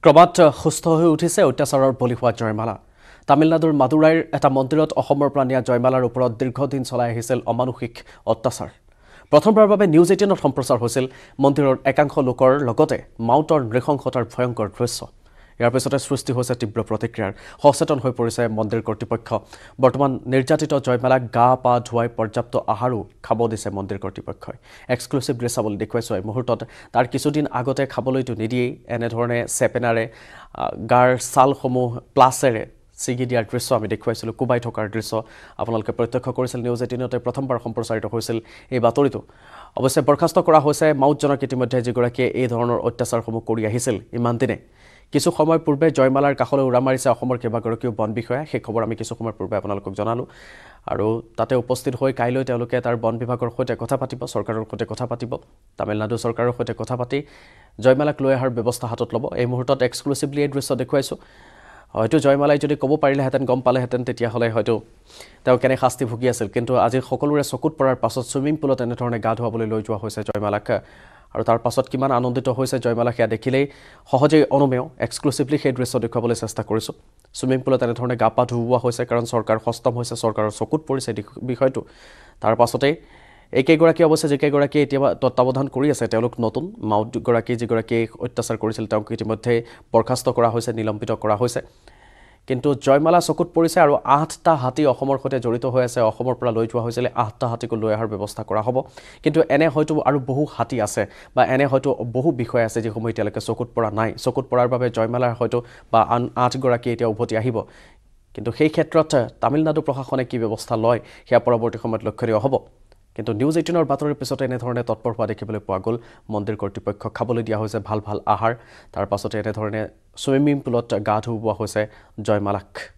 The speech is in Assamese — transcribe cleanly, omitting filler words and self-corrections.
ক্ৰমাৎ সুস্থ হৈ উঠিছে অত্যাচাৰৰ বলি হোৱা জয়মালা তামিলনাডুৰ মাদুৰাইৰ এটা মন্দিৰত অসমৰ পৰা নিয়া জয়মালাৰ ওপৰত দীৰ্ঘদিন চলাই আহিছিল অমানুষিক অত্যাচাৰ প্ৰথমবাৰৰ বাবে নিউজ 18ত সম্প্ৰচাৰ হৈছিল মন্দিৰৰ একাংশ লোকৰ লগতে মাউতৰ নৃশংসতাৰ ভয়ংকৰ দৃশ্য ইয়াৰ পিছতে সৃষ্টি হৈছে তীব্ৰ প্ৰতিক্ৰিয়াৰ সচেতন হৈ পৰিছে মন্দিৰ কৰ্তৃপক্ষ বৰ্তমান নিৰ্যাতিত জয়মালাক গা পা ধুৱাই পৰ্যাপ্ত আহাৰো খাব দিছে মন্দিৰ কৰ্তৃপক্ষই এক্সক্লুসিভ দৃশ্যাৱলী দেখুৱাইছে এই মুহূৰ্তত তাৰ কিছুদিন আগতে খাবলৈতো নিদিয়ে এনে ধৰণে চেপেনাৰে গাৰ ছালসমূহ প্লাছেৰে সিগি দিয়াৰ দৃশ্য আমি দেখুৱাইছিলোঁ কুবাই থকাৰ দৃশ্য আপোনালোকে প্ৰত্যক্ষ কৰিছিল নিউজ 18তে প্ৰথমবাৰ সম্প্ৰচাৰিত হৈছিল এই বাতৰিটো অৱশ্যে বৰখাস্ত কৰা হৈছে মাউতজনক ইতিমধ্যে যিগৰাকীয়ে এই ধৰণৰ অত্যাচাৰসমূহ কৰি আহিছিল ইমান দিনে কিছু সময় পূৰ্বে জয়মালাৰ কাখলৈ উৰা মাৰিছে অসমৰ কেইবাগৰাকীও বন বিষয়া সেই খবৰ আমি কিছু সময় পূৰ্বে আপোনালোকক জনালোঁ আৰু তাতে উপস্থিত হৈ কাইলৈ তেওঁলোকে তাৰ বন বিভাগৰ সৈতে কথা পাতিব চৰকাৰৰ সৈতে কথা পাতিব তামিলনাডু চৰকাৰৰ সৈতে কথা পাতি জয়মালাক লৈ অহাৰ ব্যৱস্থা হাতত ল'ব এই মুহূৰ্তত এক্সক্লুসিভলি এই দৃশ্য দেখুৱাইছোঁ হয়তো জয়মালাই যদি ক'ব পাৰিলেহেঁতেন গম পালেহেঁতেন তেতিয়াহ'লে হয়তো তেওঁ কেনে শাস্তি ভুগি আছিল কিন্তু আজি সকলোৰে চকুত পৰাৰ পাছত ছুইমিং পুলত এনেধৰণে গা ধুৱাবলৈ লৈ যোৱা হৈছে জয়মালাক আৰু তাৰ পাছত কিমান আনন্দিত হৈছে জয়মালা সেয়া দেখিলেই সহজেই অনুমেয় এক্সক্লুসিভলি সেই দৃশ্য দেখুৱাবলৈ চেষ্টা কৰিছোঁ ছুইমিং পুলত এনেধৰণে গা পা ধুওৱা হৈছে কাৰণ চৰকাৰ সষ্টম হৈছে চৰকাৰৰ চকুত পৰিছে বিষয়টো তাৰ পাছতেই একেগৰাকী অৱশ্যে যিকেগৰাকী এতিয়া তত্ত্বাৱধান কৰি আছে তেওঁলোক নতুন মাউতগৰাকী যিগৰাকী অত্যাচাৰ কৰিছিল তেওঁক ইতিমধ্যে বৰখাস্ত কৰা হৈছে নিলম্বিত কৰা হৈছে কিন্তু জয়মালা চকুত পৰিছে আৰু 8টা হাতী অসমৰ সৈতে জড়িত হৈ আছে অসমৰ পৰা লৈ যোৱা হৈছিল 8টা হাতীকো লৈ অহাৰ ব্যৱস্থা কৰা হ'ব কিন্তু এনে হয়তো আৰু বহু হাতী আছে বা এনে হয়তো বহু বিষয় আছে যিসমূহ এতিয়ালৈকে চকুত পৰা নাই চকুত পৰাৰ বাবে জয়মালাৰ হয়তো বা আন 8গৰাকী এতিয়া উভতি আহিব কিন্তু সেই ক্ষেত্ৰত তামিলনাডু প্ৰশাসনে কি ব্যৱস্থা লয় সেয়া পৰৱৰ্তী সময়ত লক্ষণীয় হ'ব কিন্তু নিউজ 18ৰ বাতৰিৰ পিছতে এনেধৰণে তৎপৰ হোৱা দেখিবলৈ পোৱা গ'ল মন্দিৰ কৰ্তৃপক্ষক খাবলৈ দিয়া হৈছে ভাল ভাল আহাৰ তাৰ পাছতে এনেধৰণে ছুইমিং পুলত গা ধুওৱা হৈছে জয়মালাক